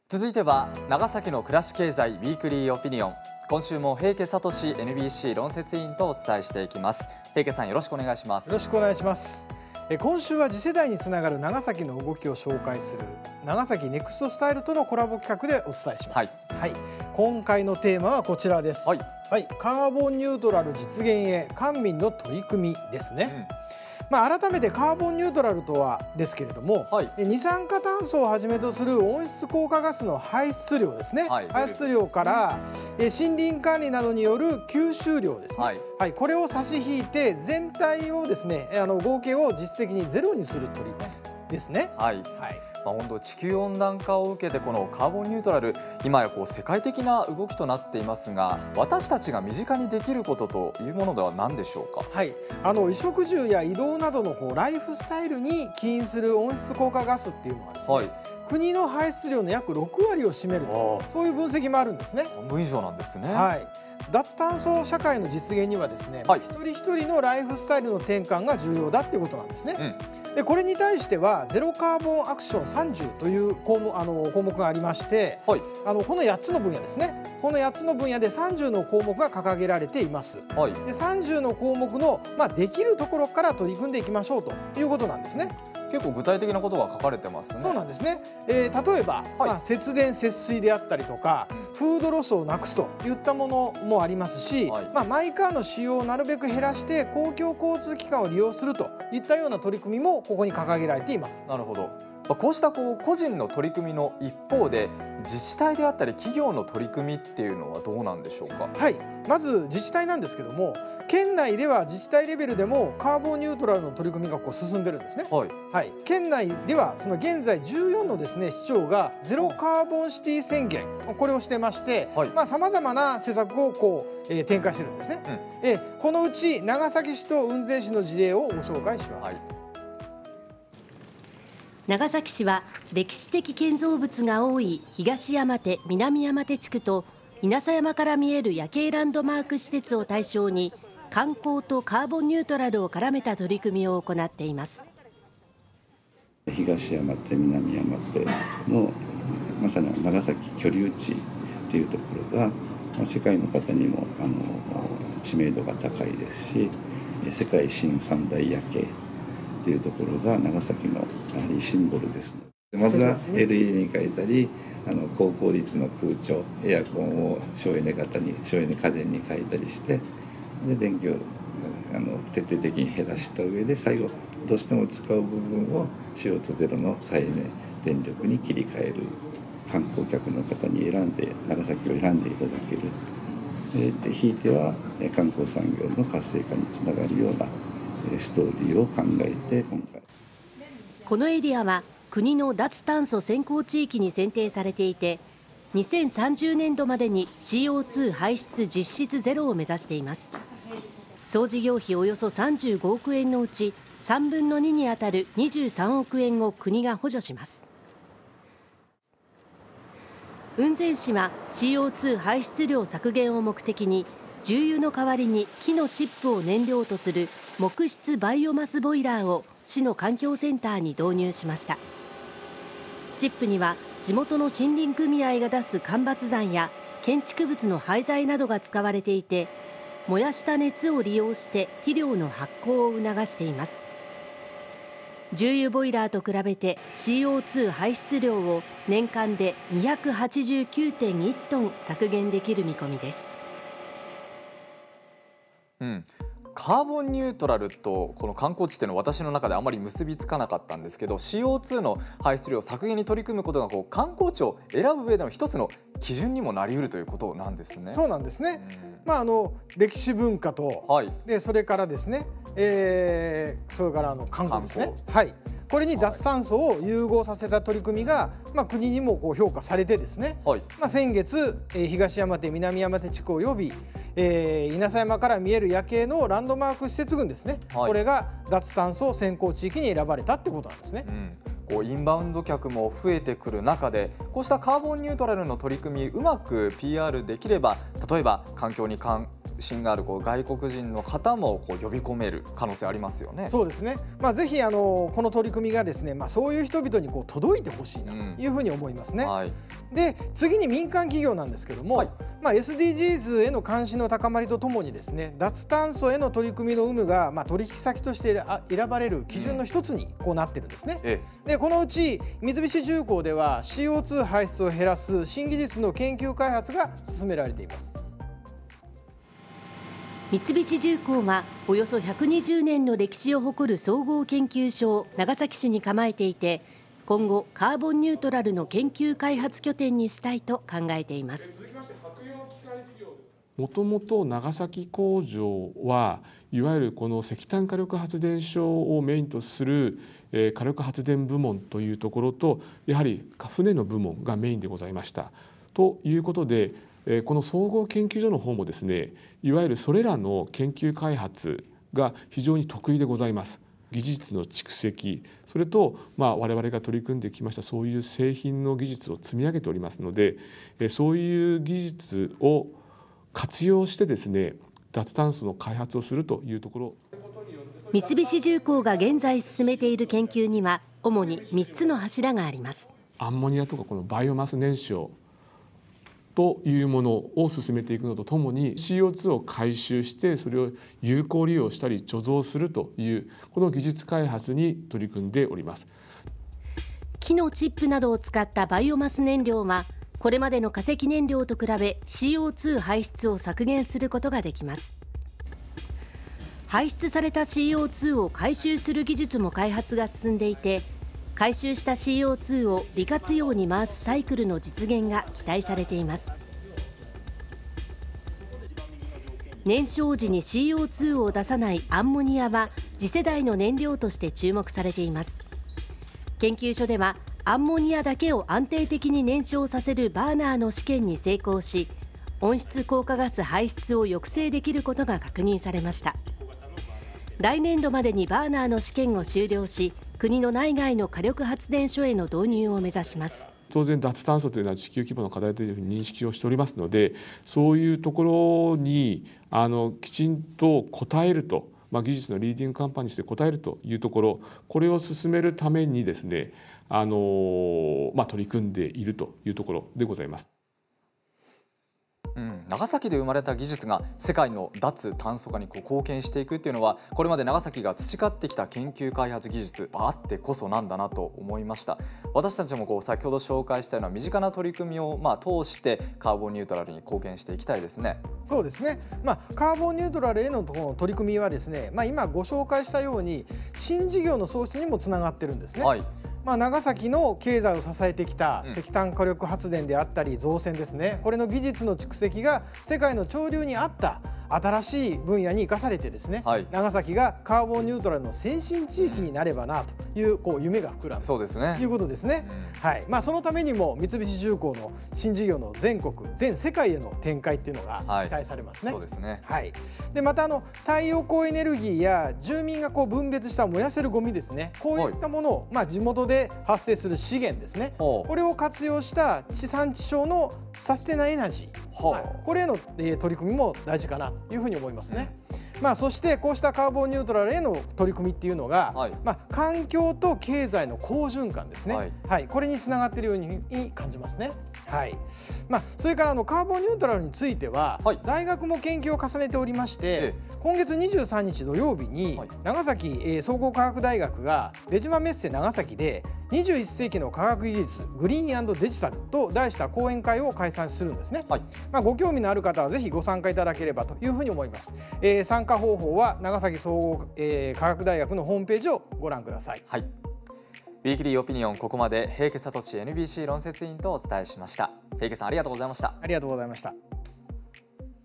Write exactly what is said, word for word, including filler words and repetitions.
続いては長崎の暮らし経済ウィークリーオピニオン。今週も平家聡 エヌビーシー 論説委員とお伝えしていきます。平家さん、よろしくお願いします。 よろしくお願いします。え今週は次世代につながる長崎の動きを紹介する長崎ネクストスタイルとのコラボ企画でお伝えします。はい、はい、今回のテーマはこちらです。はい、はい、カーボンニュートラル実現へ官民の取り組みですね。うんまあ、改めてカーボンニュートラルとはですけれども、はい、二酸化炭素をはじめとする温室効果ガスの排出量ですね、はい、排出量から森林管理などによる吸収量ですね、はいはい、これを差し引いて全体をですねあの合計を実質的にゼロにする取り組みですね。はい、はいまあ、本当地球温暖化を受けてこのカーボンニュートラル今やこう世界的な動きとなっていますが、私たちが身近にできることというものでは何でしょうか。はい、あの衣食住や移動などのこうライフスタイルに起因する温室効果ガスっていうのはですね、はい、国の排出量の約ろくわりを占めると、そういう分析もあるんですね。半分以上なんですね。はい、脱炭素社会の実現にはですね、はい、一人一人のライフスタイルの転換が重要だっていうことなんですね。うん、でこれに対してはゼロカーボンアクションさんじゅうという項目、あの項目がありまして、はい、あのこのやっつの分野ですね、このやっつの分野でさんじゅうの項目が掲げられています。はい、でさんじゅうの項目の、まあ、できるところから取り組んでいきましょうということなんですね。結構具体的なことが書かれてますね。そうなんですね。えー、例えば、はい、まあ、節電節水であったりとか、うん、フードロスをなくすといったものもありますし、はい、まあ、マイカーの使用をなるべく減らして公共交通機関を利用するといったような取り組みもここに掲げられています。なるほど。こうしたこう個人の取り組みの一方で自治体であったり企業の取り組みっていうのはどうなんでしょうか。はい、まず自治体なんですけども、県内では自治体レベルでもカーボンニュートラルの取り組みがこう進んでるんですね。はい、はい、県内ではその現在じゅうよんのですね市長がゼロカーボンシティ宣言これをしてまして、さまざまな施策をこう、えー、展開してるんですね。うん、えこのうち長崎市と雲仙市の事例をご紹介します。はい、 長崎市は歴史的建造物が多い東山手南山手地区と稲佐山から見える夜景ランドマーク施設を対象に観光とカーボンニュートラルを絡めた取り組みを行っています。 東山手南山手のまさに長崎居留地というところが世界の方にもあの知名度が高いですし、世界新三大夜景というところが長崎のやはりシンボルです。まずは エルイーディー に変えたり、あの高効率の空調エアコンを省エネ型に省エネ家電に変えたりして、で電気をあの徹底的に減らした上で最後どうしても使う部分を シーオーツーゼロ の再エネ電力に切り替える、観光客の方に選んで長崎を選んでいただける、でひいては観光産業の活性化につながるようなストーリーを考えて今回このエリアは国の脱炭素先行地域に選定されていて、にせんさんじゅうねんどまでに シーオーツー 排出実質ゼロを目指しています。総事業費およそさんじゅうごおくえんのうちさんぶんのににあたるにじゅうさんおくえんを国が補助します。雲仙市は シーオーツー 排出量削減を目的に重油の代わりに木のチップを燃料とする木質バイオマスボイラーを市の環境センターに導入しました。チップには地元の森林組合が出す間伐材や建築物の廃材などが使われていて、燃やした熱を利用して肥料の発酵を促しています。重油ボイラーと比べて シーオーツー 排出量を年間で にひゃくはちじゅうきゅうてんいちトン削減できる見込みです。 うん、カーボンニュートラルとこの観光地っていうのは私の中であまり結びつかなかったんですけど、 シーオーツー の排出量削減に取り組むことがこう観光地を選ぶ上での一つの基準にもなりうるということなんですね。 そうなんですね。うん、まあ、あの歴史文化と、はい、でそれからですね、えー、それからあの観光ですね。はい、これに脱炭素を融合させた取り組みが、まあ、国にもこう評価されてですね、はい、まあ、先月、えー、東山手南山手地区及び、えー、稲佐山から見える夜景のランドマーク施設群ですね、はい、これが脱炭素先行地域に選ばれたってことなんですね。うん、 こうインバウンド客も増えてくる中で、こうしたカーボンニュートラルの取り組みうまく ピーアール できれば、例えば環境に関心があるこう外国人の方もこう呼び込める可能性ありますよね。 そうですね。まあ、ぜひあのこの取り組みがですね、まあ、そういう人々にこう届いてほしいなというふうに思いますね。うん、はい。 で次に民間企業なんですけども、はい、まあ、エスディージーズ への関心の高まりとともにですね、脱炭素への取り組みの有無が、まあ、取引先として選ばれる基準の一つにこうなってるんですね。ええ、でこのうち三菱重工では シーオーツー 排出を減らす新技術の研究開発が進められています。 三菱重工はおよそひゃくにじゅうねんの歴史を誇る総合研究所を長崎市に構えていて、今後カーボンニュートラルの研究開発拠点にしたいと考えています。 もともと長崎工場はいわゆるこの石炭火力発電所をメインとする火力発電部門というところと、やはり船の部門がメインでございました。ということで、この総合研究所の方もですね、いわゆるそれらの研究開発が非常に得意でございます。技術の蓄積、それとまあ我々が取り組んできましたそういう製品の技術を積み上げておりますので、そういう技術を活用してですね、脱炭素の開発をするというところ。 三菱重工が現在進めている研究には主にみっつの柱があります。 アンモニアとかこのバイオマス燃焼というものを進めていくのとともに シーオーツー を回収してそれを有効利用したり貯蔵するというこの技術開発に取り組んでおります。 木のチップなどを使ったバイオマス燃料はこれまでの化石燃料と比べ シーオーツー 排出を削減することができます。排出された シーオーツー を回収する技術も開発が進んでいて、回収した シーオーツー を利活用に回すサイクルの実現が期待されています。燃焼時に シーオーツー を出さないアンモニアは次世代の燃料として注目されています。研究所ではアンモニアだけを安定的に燃焼させるバーナーの試験に成功し、温室効果ガス排出を抑制できることが確認されました。来年度までにバーナーの試験を終了し、国の内外の火力発電所への導入を目指します。 当然脱炭素というのは地球規模の課題というふうに認識をしておりますので、そういうところにあのきちんと応えると、まあ、技術のリーディングカンパニーとして応えるというところ、これを進めるためにですね、あの、まあ、取り組んでいるというところでございます。 うん、長崎で生まれた技術が世界の脱炭素化にこう貢献していくっていうのは、これまで長崎が培ってきた研究開発技術あってこそなんだなと思いました。私たちもこう先ほど紹介したような身近な取り組みをまあ通してカーボンニュートラルに貢献していきたいですね。 そうですね、まあ、カーボンニュートラルへの取り組みはですね、まあ、今ご紹介したように新事業の創出にもつながってるんですね。はい、まあ、長崎の経済を支えてきた石炭火力発電であったり造船ですね、これの技術の蓄積が世界の潮流に合った新しい分野に生かされてですね、はい、長崎がカーボンニュートラルの先進地域になればなという、こう夢が膨らむそうですね、ということですね。うん、はい、まあ、そのためにも三菱重工の新事業の全国全世界への展開っていうのが期待されますね。はい、そうですね。はい。でまたあの太陽光エネルギーや住民がこう分別した燃やせるゴミですね、こういったものを、はい、まあ、地元で発生する資源ですね、これを活用した地産地消のサステナエナジー、はい、これへの、えー、取り組みも大事かなというふうに思いますね。うん、まあ、そしてこうしたカーボンニュートラルへの取り組みっていうのが、はい、まあ、環境と経済の好循環ですね、はいはい、これにつながっているように感じますね。はい、まあ、それからあのカーボンニュートラルについては、はい、大学も研究を重ねておりまして、ええ、今月にじゅうさんにち土曜日に、はい、長崎、えー、総合科学大学が出島メッセ長崎でにじゅういっせいきの科学技術グリーン&デジタルと題した講演会を開催するんですね。はい、まあ、ご興味のある方はぜひご参加いただければというふうに思います。えー、参加方法は長崎総合、えー、科学大学のホームページをご覧ください。はい、 ウィークリーオピニオン、ここまで平家聡 エヌビーシー 論説委員とお伝えしました。平家さん、ありがとうございました。 ありがとうございました。